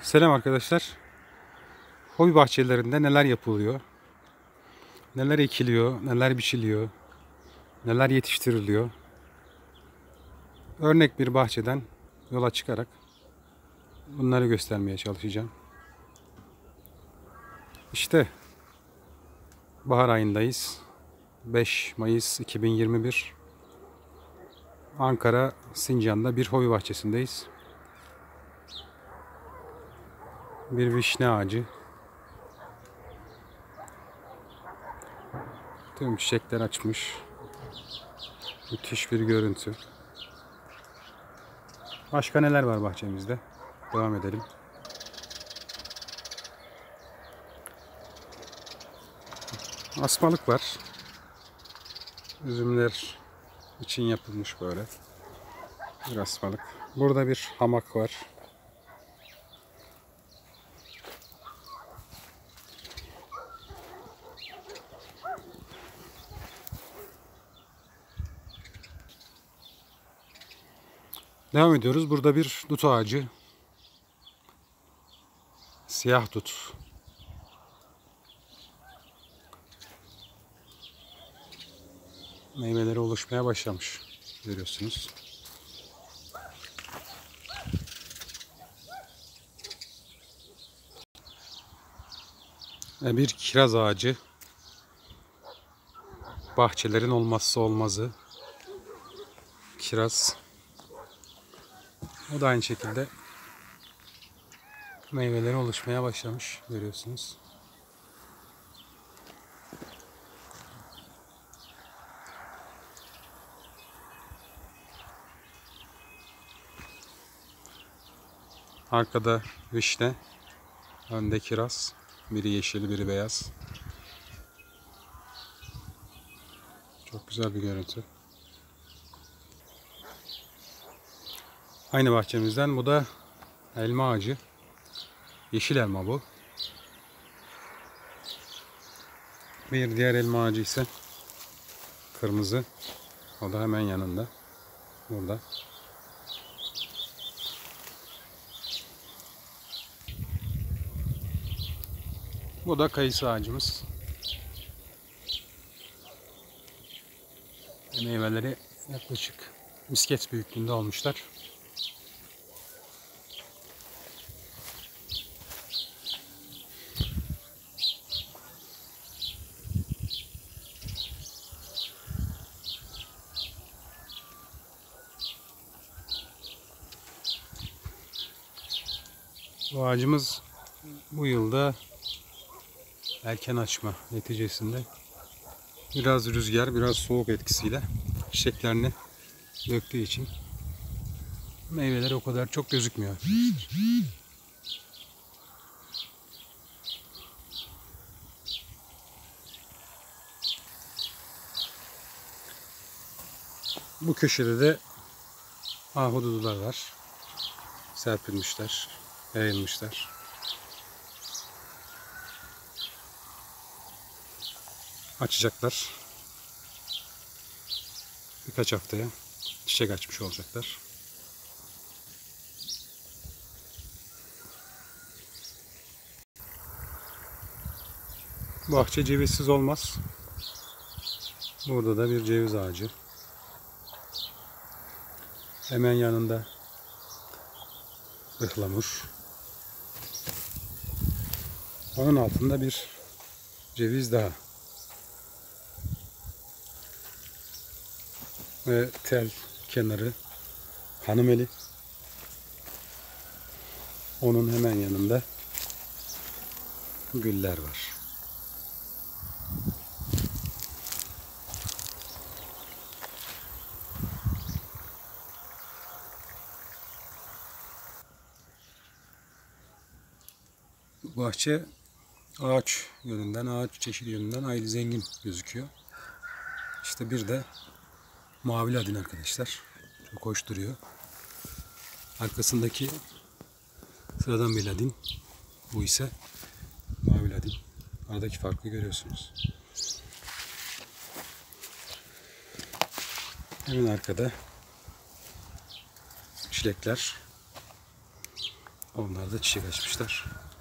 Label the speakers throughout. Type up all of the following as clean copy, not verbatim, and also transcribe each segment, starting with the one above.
Speaker 1: Selam arkadaşlar. Hobi bahçelerinde neler yapılıyor? Neler ekiliyor? Neler biçiliyor? Neler yetiştiriliyor? Örnek bir bahçeden yola çıkarak bunları göstermeye çalışacağım. İşte bahar ayındayız. 5 Mayıs 2021. Ankara Sincan'da bir hobi bahçesindeyiz. Bir vişne ağacı. Tüm çiçekler açmış. Müthiş bir görüntü. Başka neler var bahçemizde? Devam edelim. Asmalık var. Üzümler için yapılmış böyle bir asmalık. Burada bir hamak var. Devam ediyoruz. Burada bir dut ağacı. Siyah dut. Meyveleri oluşmaya başlamış. Görüyorsunuz. Bir kiraz ağacı. Bahçelerin olmazsa olmazı. Kiraz. O da aynı şekilde meyveleri oluşmaya başlamış. Görüyorsunuz. Arkada vişne. Önde kiraz. Biri yeşil, biri beyaz. Çok güzel bir görüntü. Aynı bahçemizden bu da elma ağacı. Yeşil elma bu. Bir diğer elma ağacı ise kırmızı. O da hemen yanında. Burada. Bu da kayısı ağacımız. Meyveleri yaklaşık misket büyüklüğünde olmuşlar. Bu ağacımız bu yılda erken açma neticesinde biraz rüzgar, biraz soğuk etkisiyle çiçeklerini döktüğü için meyveleri o kadar çok gözükmüyor. Bu köşede de ahududular var. Serpilmişler, yayılmışlar. Açacaklar. Birkaç haftaya çiçek açmış olacaklar. Bahçe cevizsiz olmaz. Burada da bir ceviz ağacı. Hemen yanında ıhlamur. Onun altında bir ceviz daha. Ve tel kenarı hanımeli. Onun hemen yanında güller var. Bahçe ağaç yönünden, ağaç çeşidi yönünden ayrı zengin gözüküyor. İşte bir de mavi ladin arkadaşlar. Çok hoş duruyor. Arkasındaki sıradan bir ladin. Bu ise mavi ladin. Aradaki farkı görüyorsunuz. Hemen arkada çilekler. Onlar da çiçek açmışlar.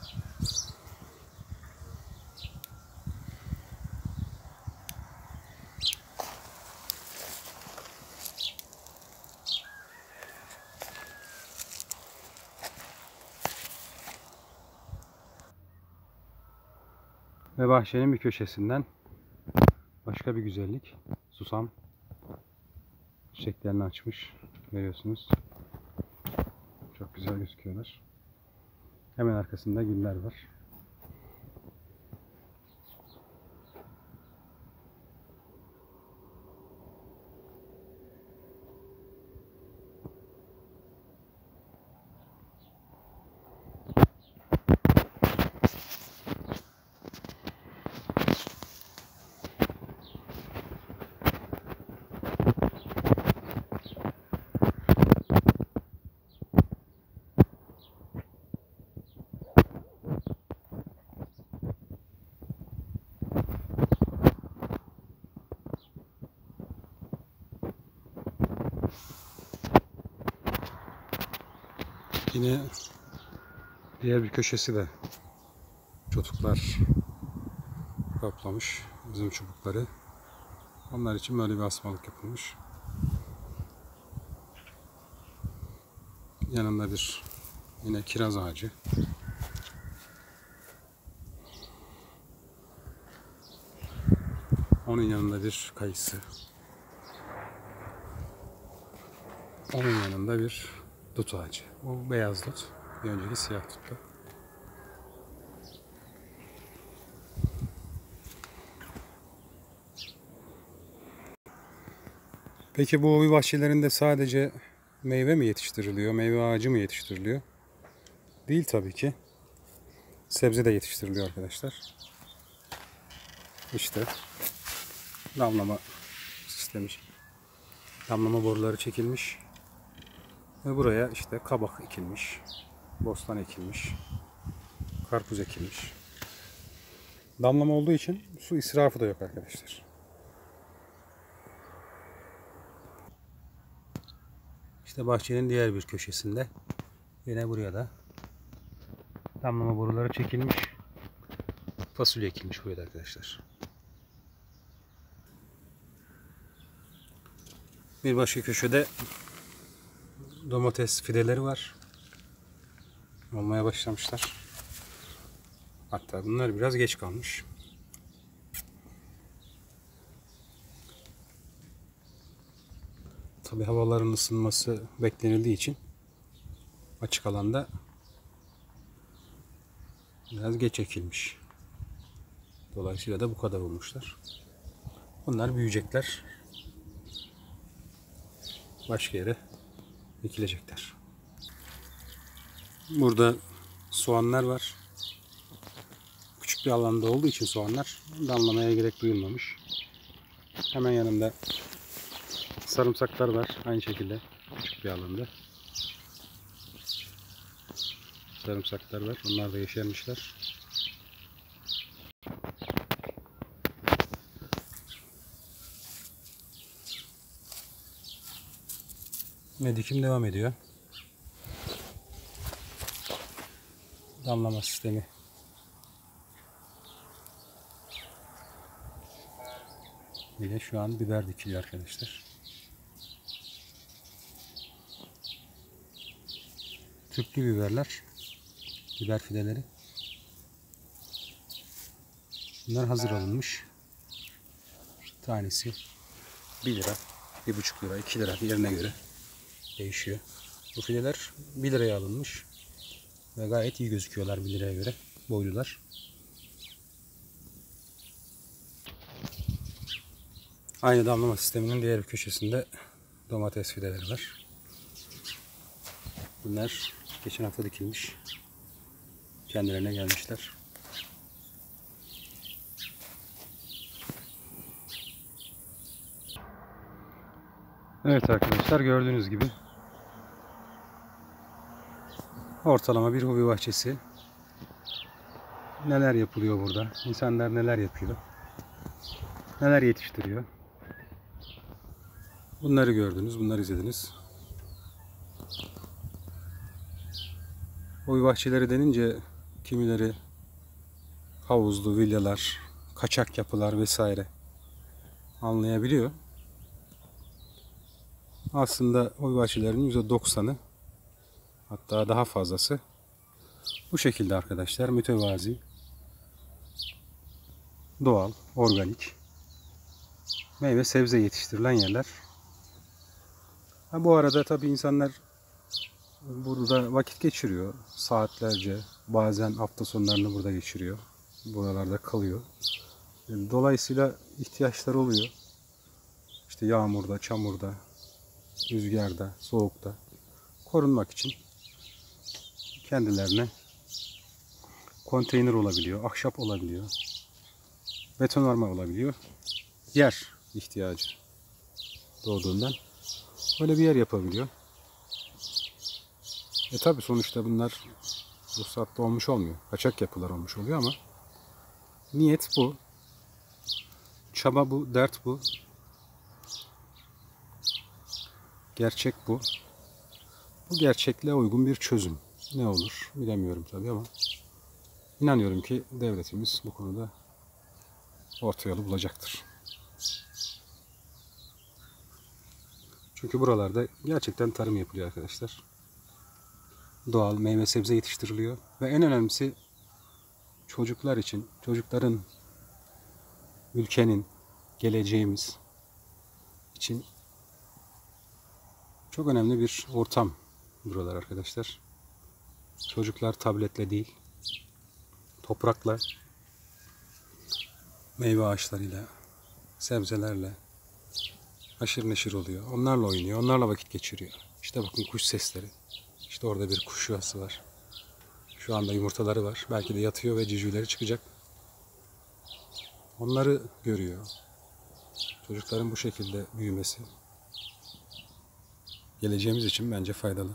Speaker 1: Ve bahçenin bir köşesinden başka bir güzellik. Susam çiçeklerini açmış. Görüyorsunuz. Çok güzel gözüküyorlar. Hemen arkasında güller var. Yine diğer bir köşesi de çubuklar kaplamış. Bizim çubukları. Onlar için böyle bir asmalık yapılmış. Yanında bir yine kiraz ağacı. Onun yanında bir kayısı. Onun yanında bir dut ağacı. Bu beyaz dut. Bir önceki siyah tuttu. Peki bu hobi bahçelerinde sadece meyve mi yetiştiriliyor? Meyve ağacı mı yetiştiriliyor? Değil tabii ki. Sebze de yetiştiriliyor arkadaşlar. İşte damlama sistemi. Damlama boruları çekilmiş. Ve buraya işte kabak ekilmiş. Bostan ekilmiş. Karpuz ekilmiş. Damlama olduğu için su israfı da yok arkadaşlar. İşte bahçenin diğer bir köşesinde yine buraya da damlama boruları çekilmiş. Fasulye ekilmiş buraya da arkadaşlar. Bir başka köşede domates fideleri var. Olmaya başlamışlar. Hatta bunlar biraz geç kalmış. Tabii havaların ısınması beklenildiği için açık alanda biraz geç ekilmiş. Dolayısıyla da bu kadar olmuşlar. Bunlar büyüyecekler. Başka yere ekilecekler. Burada soğanlar var. Küçük bir alanda olduğu için soğanlar damlamaya gerek duyulmamış. Hemen yanında sarımsaklar var. Aynı şekilde küçük bir alanda. Sarımsaklar var. Onlar da yeşermişler. Ve dikim devam ediyor. Damlama sistemi. Yine şu an biber dikiliyor arkadaşlar. Tüplü biberler. Biber fideleri. Bunlar hazır alınmış. Tanesi 1 lira, 1,5 lira, 2 lira yerine göre değişiyor. Bu fideler 1 liraya alınmış. Ve gayet iyi gözüküyorlar 1 liraya göre. Boylular. Aynı damlama sisteminin diğer bir köşesinde domates fideleri var. Bunlar geçen hafta dikilmiş. Kendilerine gelmişler. Evet arkadaşlar, gördüğünüz gibi ortalama bir hobi bahçesi. Neler yapılıyor burada? İnsanlar neler yapıyor? Neler yetiştiriyor? Bunları gördünüz, bunları izlediniz. Hobi bahçeleri denince kimileri havuzlu villalar, kaçak yapılar vesaire anlayabiliyor. Aslında hobi bahçelerinin %90'ı, hatta daha fazlası bu şekilde arkadaşlar. Mütevazi, doğal, organik meyve sebze yetiştirilen yerler. Bu arada tabii insanlar burada vakit geçiriyor. Saatlerce, bazen hafta sonlarını burada geçiriyor. Buralarda kalıyor. Dolayısıyla ihtiyaçları oluyor. İşte yağmurda, çamurda, rüzgarda, soğukta korunmak için kendilerine konteyner olabiliyor, ahşap olabiliyor, betonarme olabiliyor. Yer ihtiyacı doğduğundan böyle bir yer yapabiliyor. Tabi sonuçta bunlar ruhsatlı olmuş olmuyor. Kaçak yapılar olmuş oluyor ama niyet bu. Çaba bu, dert bu. Gerçek bu. Bu gerçekliğe uygun bir çözüm. Ne olur bilemiyorum tabii ama inanıyorum ki devletimiz bu konuda orta yolu bulacaktır. Çünkü buralarda gerçekten tarım yapılıyor arkadaşlar. Doğal meyve sebze yetiştiriliyor ve en önemlisi çocuklar için, çocukların, ülkenin, geleceğimiz için çok önemli bir ortam buralar arkadaşlar. Çocuklar tabletle değil, toprakla, meyve ağaçlarıyla, sebzelerle haşır neşir oluyor. Onlarla oynuyor, onlarla vakit geçiriyor. İşte bakın kuş sesleri. İşte orada bir kuş yuvası var. Şu anda yumurtaları var. Belki de yatıyor ve civcivleri çıkacak. Onları görüyor. Çocukların bu şekilde büyümesi geleceğimiz için bence faydalı.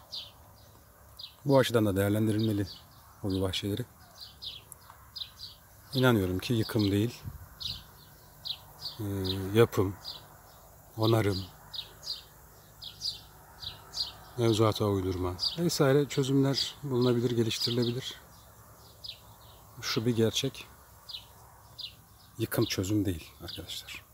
Speaker 1: Bu açıdan da değerlendirilmeli hobi bahçeleri. İnanıyorum ki yıkım değil, yapım, onarım, mevzuata uydurma vesaire çözümler bulunabilir, geliştirilebilir. Şu bir gerçek, yıkım çözüm değil arkadaşlar.